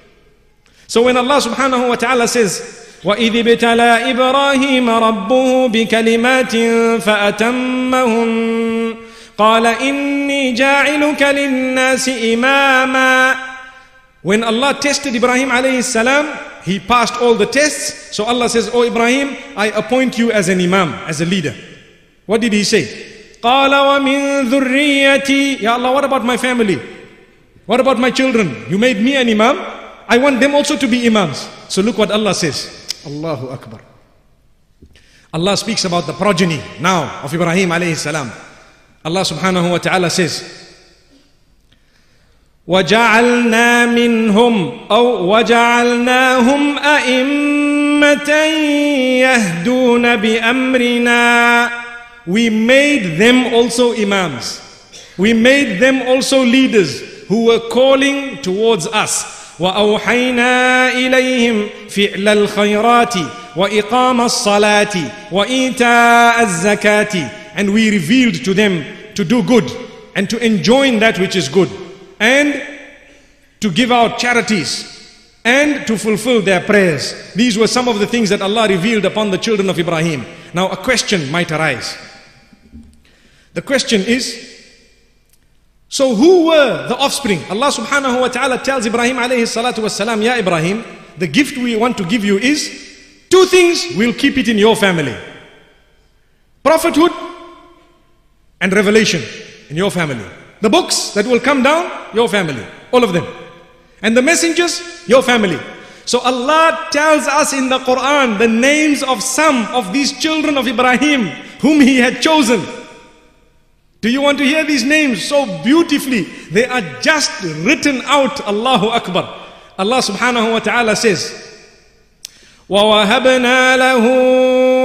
So when Allah subhanahu wa ta'ala says, وَإِذِ ابْتَلَى إِبْرَاهِيمَ رَبُّهُ بِكَلِمَاتٍ فَأَتَمَّهُنَّ قَالَ إِنِّي جَاعِلُكَ لِلنَّاسِ إِمَامًا. When Allah tested Ibrahim alayhi salam, he passed all the tests. So Allah says, "Oh Ibrahim, I appoint you as an imam, as a leader." What did he say? قَالَ وَمِن ذُرِّيَّتِي. Ya Allah, what about my family? What about my children? You made me an imam. I want them also to be imams. So look what Allah says. Allahu Akbar. Allah speaks about the progeny now of Ibrahim alayhi salam. Allah subhanahu wa ta'ala says, وَجَعَلْنَا مِنْهُمْ أَوْ وَجَعَلْنَاهُمْ أَئِمَّةً يَهْدُونَ بِأَمْرِنَا. We made them also imams. We made them also leaders who were calling towards us. وَأَوْحَيْنَا إِلَيْهِمْ فِعْلَ الْخَيْرَاتِ وَإِقَامَ الصَّلَاةِ وَإِيتَاءَ الزَّكَاةِ. And we revealed to them to do good and to enjoin that which is good, and to give out charities, and to fulfill their prayers. These were some of the things that Allah revealed upon the children of Ibrahim. Now a question might arise. The question is, so who were the offspring? Allah subhanahu wa ta'ala tells Ibrahim alayhi salatu wassalam, Ya Ibrahim, the gift we want to give you is two things, we'll keep it in your family. Prophethood and revelation in your family. The books that will come down, your family, all of them. And the messengers, your family. So Allah tells us in the Quran the names of some of these children of Ibrahim whom He had chosen. Do you want to hear these names so beautifully? They are just written out. Allahu Akbar. Allah subhanahu wa ta'ala says, وَوَهَبْنَا لَهُ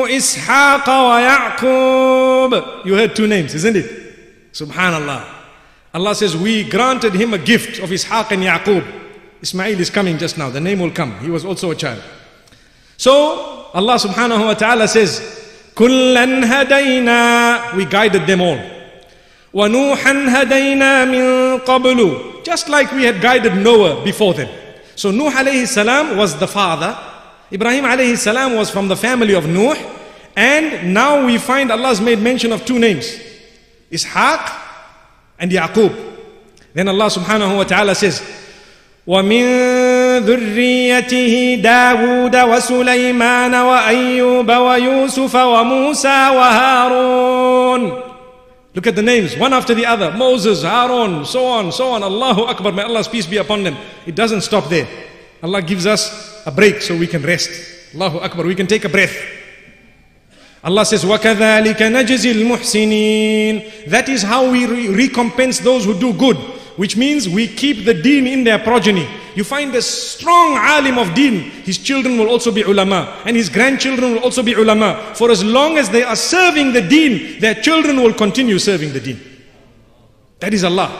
إِسْحَاقَ وَيَعْقُوبَ. You heard two names, isn't it? Subhanallah. Allah says, we granted him a gift of Ishaq and Yaqub. Ismail is coming just now. The name will come. He was also a child. So, Allah subhanahu wa ta'ala says, كُلًّا هَدَيْنَا. We guided them all. وَنُوحًا هَدَيْنَا مِن قَبْلُ. Just like we had guided Noah before them. So, Nuh alayhi salam was the father. Ibrahim alayhi salam was from the family of Nuh. And now we find Allah's made mention of two names. Ishaq and Yaqub. Then Allah subhanahu wa ta'ala says, وَمِن ذُرِّيَّتِهِ دَاوُودَ وَسُلَيْمَانَ وَأَيُّوبَ وَيُوسُفَ وَمُوسَى وَهَارُونَ. Look at the names, one after the other. Moses, Harun, so on, so on. Allahu Akbar, may Allah's peace be upon them. It doesn't stop there. Allah gives us a break so we can rest. Allahu Akbar, we can take a breath. Allah says, وَكَذَلِكَ نَجْزِي الْمُحْسِنِينَ. That is how we recompense those who do good. Which means we keep the deen in their progeny. You find a strong alim of deen, his children will also be ulama, and his grandchildren will also be ulama. For as long as they are serving the deen, their children will continue serving the deen. That is Allah.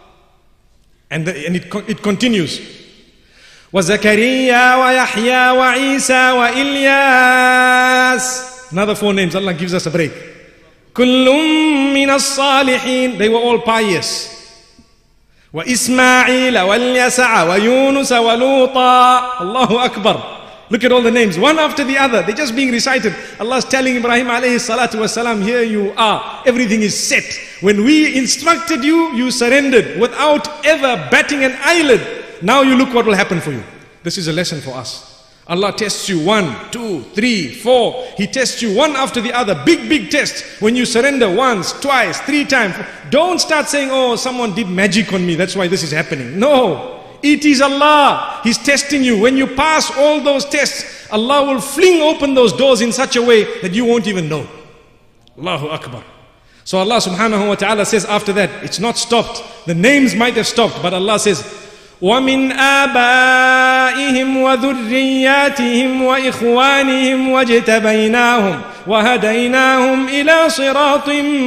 And it continues. وَزَكَرِيَّا وَيَحْيَا وَعِيسَى وَإِلْيَاسَ. Another four names, Allah gives us a break. كُلٌّ مِّنَ الصَّالِحِينَ. They were all pious. وَإِسْمَاعِيلَ وَالْيَسَعَ وَيُونُسَ وَلُوطًا. Allahu Akbar. Look at all the names, one after the other. They're just being recited. Allah is telling Ibrahim alayhi salatu wasalam, here you are. Everything is set. When we instructed you, you surrendered without ever batting an eyelid. Now you look what will happen for you. This is a lesson for us. Allah tests you 1, 2, 3, 4. He tests you one after the other. Big, big test. When you surrender once, twice, 3 times. Don't start saying, oh, someone did magic on me. That's why this is happening. No. It is Allah. He's testing you. When you pass all those tests, Allah will fling open those doors in such a way that you won't even know. Allahu Akbar. So Allah subhanahu wa ta'ala says after that, it's not stopped. The names might have stopped, but Allah says, وَمِنْ آبَائِهِمْ وَذُرِّيَّاتِهِمْ وَإِخْوَانِهِمْ وَاجْتَبَيْنَاهُمْ وَهَدَيْنَاهُمْ إِلَى صِرَاطٍ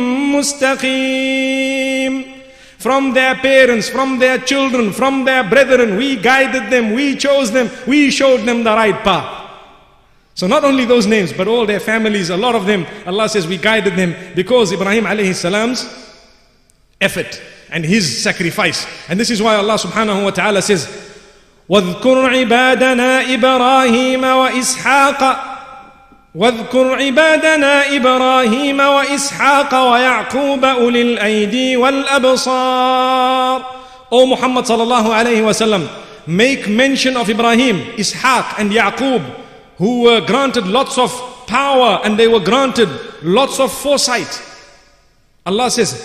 مُسْتَقِيمٍ. From their parents, from their children, from their brethren, we guided them, we chose them, we showed them the right path. So not only those names, but all their families, a lot of them, Allah says we guided them because Ibrahim alayhi salam's effort and his sacrifice. And this is why Allah subhanahu wa ta'ala says, وَاذْكُرْ عِبَادَنَا إِبْرَاهِيمَ وَإِسْحَاقَ واذكر عبادنا إبراهيم وإسحاق ويعقوب أولي الأيدي والأبصار. O Muhammad sallallahu alayhi wa sallam, make mention of Ibrahim, Ishaq and Yaqub, who were granted lots of power and they were granted lots of foresight. Allah says,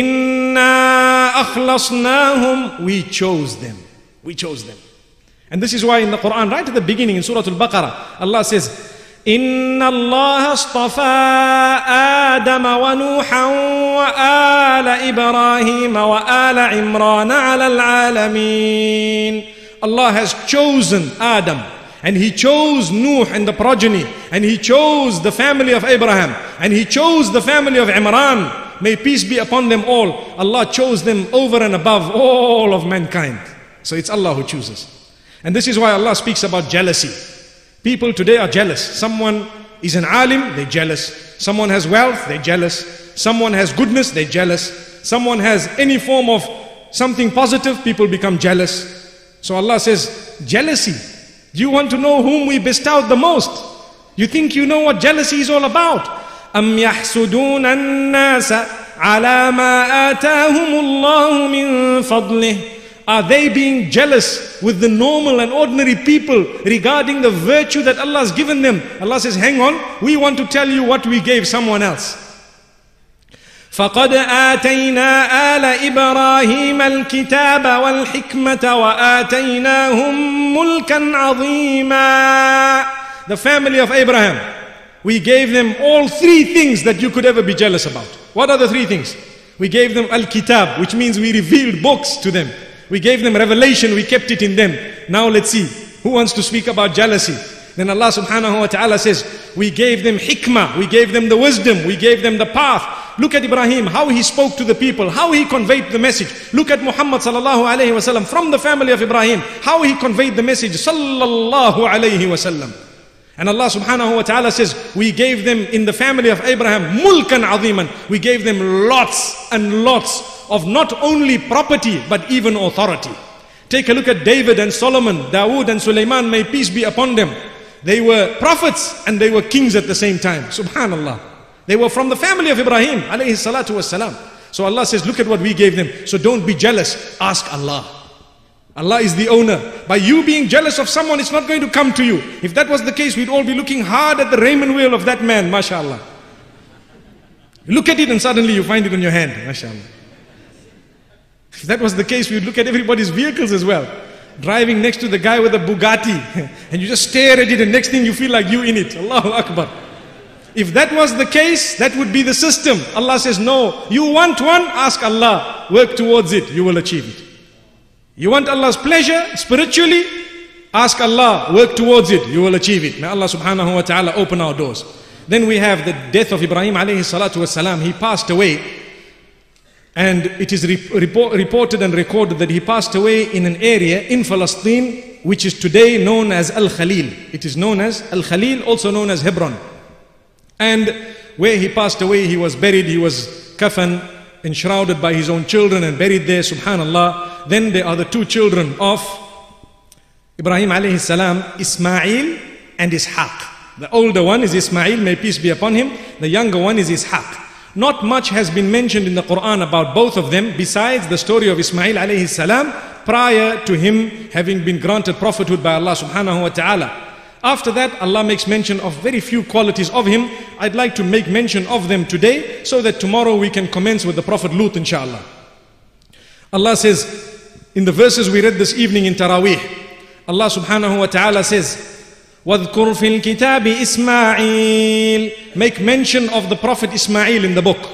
Inna akhlasnahum. We chose them. We chose them. And this is why in the Quran, right at the beginning in Surah Al-Baqarah, Allah says, إن الله اصطفى آدم ونوحا وآل إبراهيم وآل عمران على العالمين. Allah has chosen Adam and He chose Nuh and the progeny and He chose the family of Abraham and He chose the family of Imran. May peace be upon them all. Allah chose them over and above all of mankind. So it's Allah who chooses. And this is why Allah speaks about jealousy. People today are jealous. Someone is an alim, they're jealous. Someone has wealth, they're jealous. Someone has goodness, they're jealous. Someone has any form of something positive, people become jealous. So Allah says, jealousy. Do you want to know whom we bestowed the most? You think you know what jealousy is all about? أَمْ يَحْسُدُونَ النَّاسَ عَلَى مَا آتَاهُمُ اللَّهُ مِنْ فَضْلِهِ. Are they being jealous with the normal and ordinary people regarding the virtue that Allah has given them? Allah says, hang on, we want to tell you what we gave someone else. فَقَدْ آتَيْنَا آلَ إِبْرَاهِيمَ الْكِتَابَ وَالْحِكْمَةَ وَآتَيْنَاهُمْ مُلْكًا عَظِيمًا. The family of Abraham, we gave them all 3 things that you could ever be jealous about. What are the 3 things? We gave them Al-Kitab, which means we revealed books to them. We gave them revelation, we kept it in them. Now let's see, who wants to speak about jealousy? Then Allah subhanahu wa ta'ala says, we gave them hikmah, we gave them the wisdom, we gave them the path. Look at Ibrahim, how he spoke to the people, how he conveyed the message. Look at Muhammad sallallahu alayhi wasallam, from the family of Ibrahim, how he conveyed the message sallallahu alayhi wasallam. And Allah subhanahu wa ta'ala says, we gave them in the family of Abraham mulkan aziman. We gave them lots and lots of not only property but even authority. Take a look at David and Solomon, Dawood and Sulaiman, may peace be upon them. They were prophets and they were kings at the same time. Subhanallah. They were from the family of Ibrahim alayhi salatu wassalam. So Allah says, look at what we gave them. So don't be jealous. Ask Allah. Allah is the owner. By you being jealous of someone, it's not going to come to you. If that was the case, we'd all be looking hard at the raiment wheel of that man, mashallah. Look at it and suddenly you find it on your hand, mashallah. If that was the case, we'd look at everybody's vehicles as well. Driving next to the guy with a Bugatti, and you just stare at it and next thing you feel like you in it. Allahu Akbar. If that was the case, that would be the system. Allah says, no, you want one, ask Allah, work towards it, you will achieve it. You want Allah's pleasure spiritually, ask Allah, work towards it, you will achieve it. May Allah subhanahu wa ta'ala open our doors. Then we have the death of Ibrahim alayhi salatu wasalam. He passed away, and it is reported and recorded that he passed away in an area in Palestine which is today known as Al-Khalil. It is known as Al-Khalil, also known as Hebron. And where he passed away, he was buried, he was kafan, enshrouded by his own children and buried there, subhanallah. Then there are the two children of Ibrahim alayhi salam, Ismail and Ishaq. The older one is Ismail, may peace be upon him. The younger one is Ishaq. Not much has been mentioned in the Quran about both of them besides the story of Ismail alayhi salam prior to him having been granted prophethood by Allah subhanahu wa ta'ala. After that, Allah makes mention of very few qualities of him. I'd like to make mention of them today so that tomorrow we can commence with the Prophet Lut, inshallah. Allah says, in the verses we read this evening in Taraweeh, Allah subhanahu wa ta'ala says, وَاذْكُرْ فِي الْكِتَابِ إِسْمَاعِيلِ. Make mention of the Prophet Ismail in the book.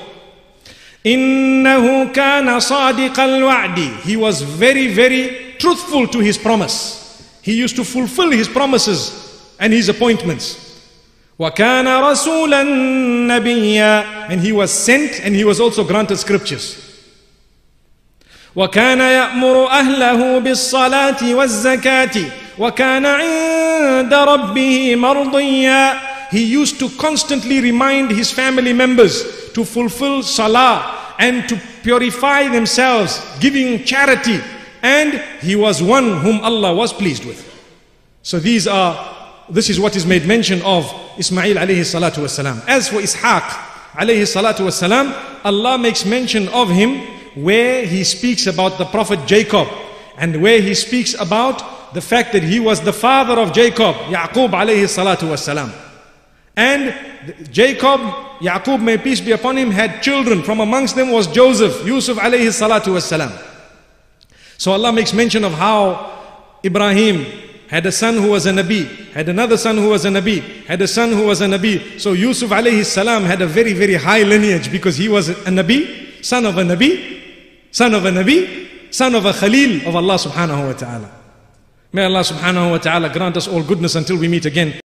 إِنَّهُ كَانَ صَادِقَ الْوَعْدِ. He was very, very truthful to his promise. He used to fulfill his promises and his appointments. وَكَانَ رَسُولًا نَبِيًّا. And he was sent and he was also granted scriptures. وَكَانَ يَأْمُرُ أَهْلَهُ بِالصَّلَاةِ وَالزَّكَاةِ وَكَانَ عِنْدَ رَبِّهِ مَرْضِيًّا. He used to constantly remind his family members to fulfill salah and to purify themselves, giving charity. And he was one whom Allah was pleased with. So this is what is made mention of Ismail alayhi salatu wasalam. As for Ishaq alayhi salatu wasalam, Allah makes mention of him where he speaks about the Prophet Jacob and where he speaks about the fact that he was the father of Jacob, Yaqub alayhi salatu wasalam. And Jacob, Yaqub may peace be upon him, had children. From amongst them was Joseph, Yusuf alayhi salatu wasalam. So Allah makes mention of how Ibrahim had a son who was a Nabi, had another son who was a Nabi, had a son who was a Nabi. So Yusuf alayhi salam had a very, very high lineage because he was a Nabi, son of a Nabi, son of a Nabi, son of a Khalil of Allah subhanahu wa ta'ala. May Allah subhanahu wa ta'ala grant us all goodness until we meet again.